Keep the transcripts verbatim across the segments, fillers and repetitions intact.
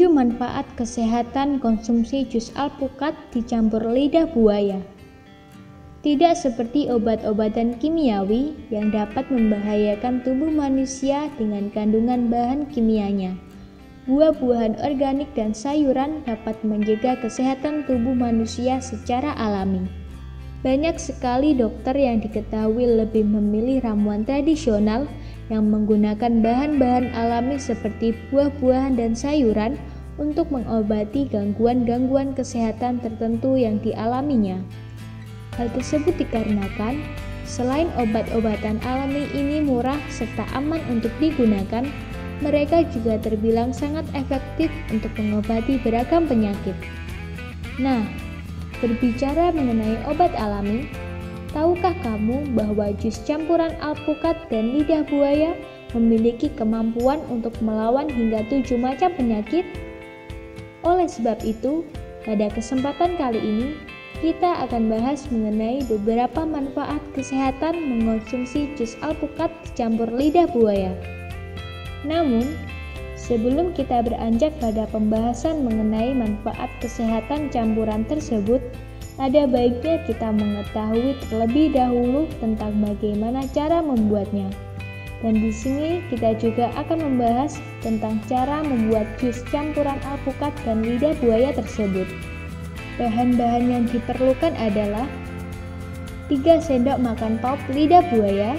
tujuh manfaat kesehatan konsumsi jus alpukat dicampur lidah buaya. Tidak seperti obat-obatan kimiawi yang dapat membahayakan tubuh manusia dengan kandungan bahan kimianya. Buah-buahan organik dan sayuran dapat menjaga kesehatan tubuh manusia secara alami. Banyak sekali dokter yang diketahui lebih memilih ramuan tradisional yang menggunakan bahan-bahan alami seperti buah-buahan dan sayuran untuk mengobati gangguan-gangguan kesehatan tertentu yang dialaminya. Hal tersebut dikarenakan selain obat-obatan alami ini murah serta aman untuk digunakan, mereka juga terbilang sangat efektif untuk mengobati beragam penyakit. Nah, berbicara mengenai obat alami, tahukah kamu bahwa jus campuran alpukat dan lidah buaya memiliki kemampuan untuk melawan hingga tujuh macam penyakit? Oleh sebab itu, pada kesempatan kali ini, kita akan bahas mengenai beberapa manfaat kesehatan mengonsumsi jus alpukat dicampur lidah buaya. Namun, sebelum kita beranjak pada pembahasan mengenai manfaat kesehatan campuran tersebut, ada baiknya kita mengetahui terlebih dahulu tentang bagaimana cara membuatnya. Dan di sini kita juga akan membahas tentang cara membuat jus campuran alpukat dan lidah buaya tersebut. Bahan-bahan yang diperlukan adalah tiga sendok makan pulp lidah buaya,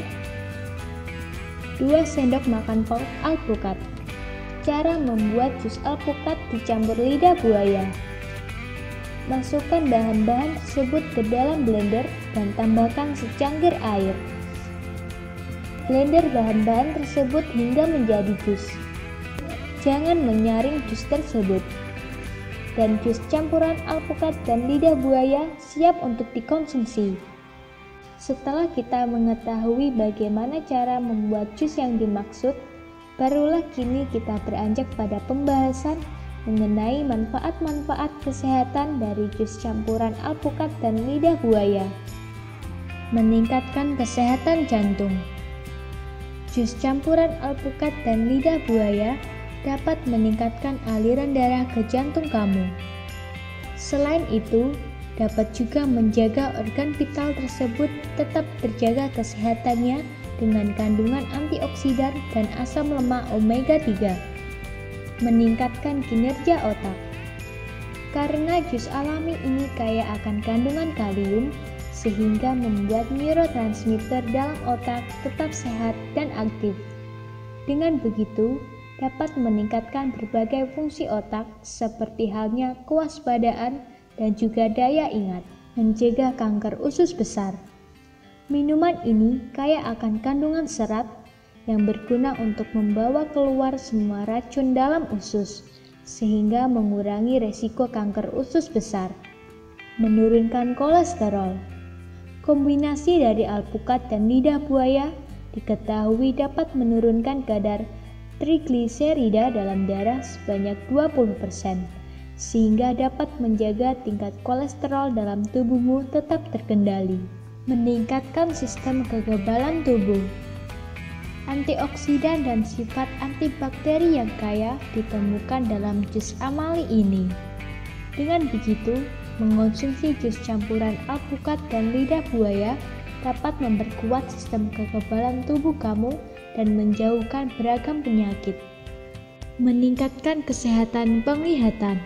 dua sendok makan pulp alpukat. Cara membuat jus alpukat dicampur lidah buaya. Masukkan bahan-bahan tersebut ke dalam blender dan tambahkan secangkir air. Blender bahan-bahan tersebut hingga menjadi jus. Jangan menyaring jus tersebut. Dan jus campuran alpukat dan lidah buaya siap untuk dikonsumsi. Setelah kita mengetahui bagaimana cara membuat jus yang dimaksud, barulah kini kita beranjak pada pembahasan mengenai manfaat-manfaat kesehatan dari jus campuran alpukat dan lidah buaya. Meningkatkan kesehatan jantung. Jus campuran alpukat dan lidah buaya dapat meningkatkan aliran darah ke jantung kamu. Selain itu, dapat juga menjaga organ vital tersebut tetap terjaga kesehatannya dengan kandungan antioksidan dan asam lemak omega tiga. Meningkatkan kinerja otak. Karena jus alami ini kaya akan kandungan kalium, sehingga membuat neurotransmitter dalam otak tetap sehat dan aktif. Dengan begitu, dapat meningkatkan berbagai fungsi otak seperti halnya kewaspadaan dan juga daya ingat, mencegah kanker usus besar. Minuman ini kaya akan kandungan serat yang berguna untuk membawa keluar semua racun dalam usus, sehingga mengurangi resiko kanker usus besar. Menurunkan kolesterol. Kombinasi dari alpukat dan lidah buaya diketahui dapat menurunkan kadar trigliserida dalam darah sebanyak dua puluh persen, sehingga dapat menjaga tingkat kolesterol dalam tubuhmu tetap terkendali. Meningkatkan sistem kekebalan tubuh. Antioksidan dan sifat antibakteri yang kaya ditemukan dalam jus alami ini. Dengan begitu, mengonsumsi jus campuran alpukat dan lidah buaya dapat memperkuat sistem kekebalan tubuh kamu dan menjauhkan beragam penyakit. Meningkatkan kesehatan penglihatan.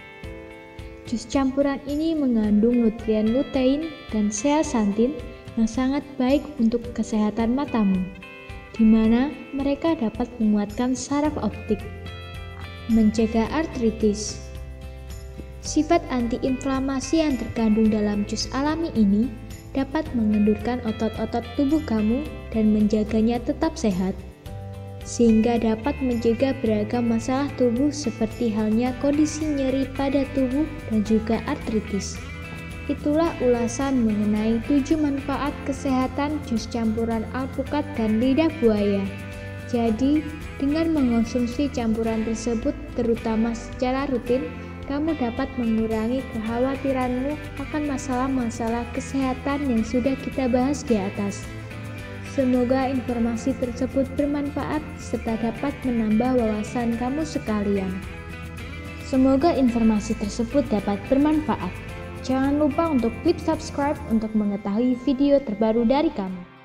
Jus campuran ini mengandung nutrien lutein dan zeaxanthin yang sangat baik untuk kesehatan matamu, di mana mereka dapat menguatkan saraf optik. Mencegah artritis. Sifat antiinflamasi yang terkandung dalam jus alami ini dapat mengendurkan otot-otot tubuh kamu dan menjaganya tetap sehat, sehingga dapat mencegah beragam masalah tubuh seperti halnya kondisi nyeri pada tubuh dan juga artritis. Itulah ulasan mengenai tujuh manfaat kesehatan jus campuran alpukat dan lidah buaya. Jadi, dengan mengonsumsi campuran tersebut terutama secara rutin, kamu dapat mengurangi kekhawatiranmu akan masalah-masalah kesehatan yang sudah kita bahas di atas. Semoga informasi tersebut bermanfaat serta dapat menambah wawasan kamu sekalian. Semoga informasi tersebut dapat bermanfaat. Jangan lupa untuk klik subscribe untuk mengetahui video terbaru dari kami.